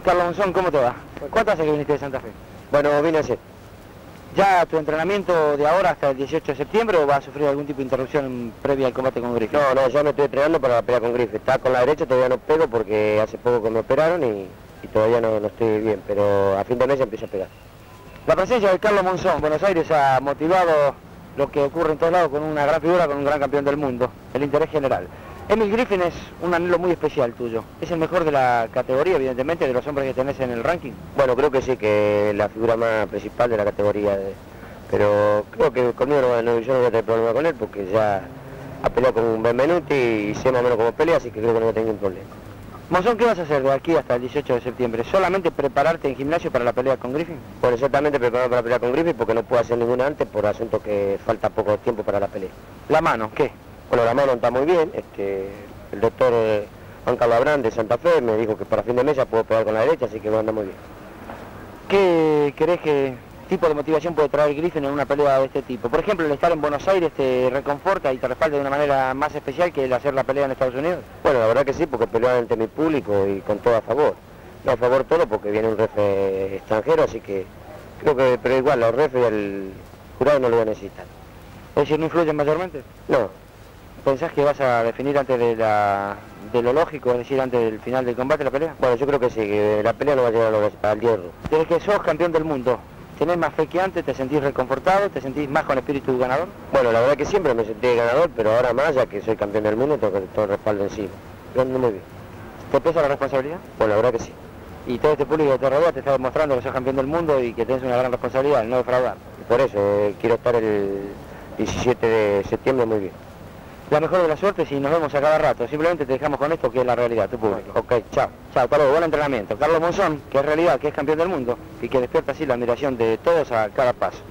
Carlos Monzón, ¿cómo te va? ¿Cuánto hace que viniste de Santa Fe? Bueno, vine ayer. ¿Ya tu entrenamiento de ahora hasta el 18 de septiembre o vas a sufrir algún tipo de interrupción previa al combate con Griffin? No, ya me estoy entrenando para la pelea con Griffin. Está con la derecha, todavía no pego porque hace poco que me operaron y todavía no estoy bien, pero a fin de mes ya empiezo a pegar. La presencia de Carlos Monzón en Buenos Aires ha motivado lo que ocurre en todos lados con una gran figura, con un gran campeón del mundo, el interés general. Emil Griffin es un anhelo muy especial tuyo. ¿Es el mejor de la categoría, evidentemente, de los hombres que tenés en el ranking? Bueno, creo que sí, que es la figura más principal de la categoría. Pero creo que conmigo yo no voy a tener problema con él porque ya ha peleado con un Benvenuti y sé más o menos cómo pelea, así que creo que no voy a tener ningún problema. Monzón, ¿qué vas a hacer de aquí hasta el 18 de septiembre? ¿Solamente prepararte en gimnasio para la pelea con Griffin? Bueno, exactamente preparado para la pelea con Griffin porque no puedo hacer ninguna antes por asunto que falta poco tiempo para la pelea. ¿La mano? ¿Qué? Bueno, la mano está muy bien. El doctor Juan Carlos Abrán de Santa Fe me dijo que para fin de mes ya puedo pegar con la derecha, así que anda muy bien. ¿Qué crees que tipo de motivación puede traer Griffin en una pelea de este tipo? Por ejemplo, el estar en Buenos Aires te reconforta y te respalda de una manera más especial que el hacer la pelea en Estados Unidos. Bueno, la verdad que sí, porque peleó ante mi público y con todo a favor. No a favor todo porque viene un refe extranjero, así que creo que, pero igual los refes y el jurado no lo van a necesitar. ¿Es decir, no influyen mayormente? No. ¿Pensás que vas a definir antes de lo lógico, es decir, antes del final del combate la pelea? Bueno, yo creo que sí, que la pelea no va a llegar al hierro. Desde que sos campeón del mundo, ¿tenés más fe que antes? ¿Te sentís reconfortado? ¿Te sentís más con espíritu ganador? Bueno, la verdad que siempre me sentí ganador, pero ahora más, ya que soy campeón del mundo, tengo todo el respaldo encima. Yo ando muy bien. ¿Te pesa la responsabilidad? Bueno, la verdad que sí. Y todo este público que te rodea te está demostrando que sos campeón del mundo y que tenés una gran responsabilidad, el no defraudar. Y por eso quiero estar el 17 de septiembre muy bien. La mejor de las suertes y nos vemos a cada rato. Simplemente te dejamos con esto que es la realidad, tu público. Ok, chao. Chao, hasta luego, buen entrenamiento. Carlos Monzón, que es realidad, que es campeón del mundo y que despierta así la admiración de todos a cada paso.